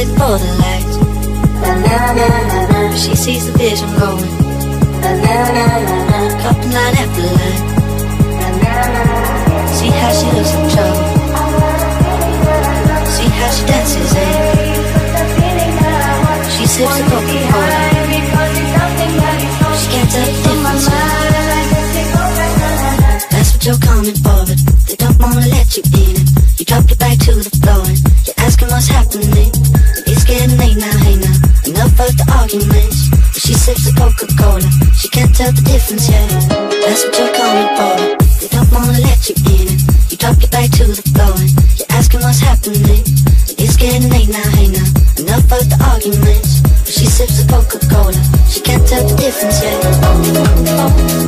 waiting for the lights. But she sees the vision going. Couple line after line. See how she looks in trouble. See how she dances, She sips the Coca-Cola. She can't tell the difference, That's what you're coming for, but they don't wanna let you in it. You drop your back to the floor and you're asking what's happening. It's getting late now, hey now. Enough of the arguments. But she sips the Coca-Cola. She can't tell the difference, That's what you're coming for, but they don't wanna let you in it. You drop your back to the floor and you're asking what's happening. It's getting late now, hey now. Enough of the arguments. But she sips the Coca-Cola. She can't tell the difference,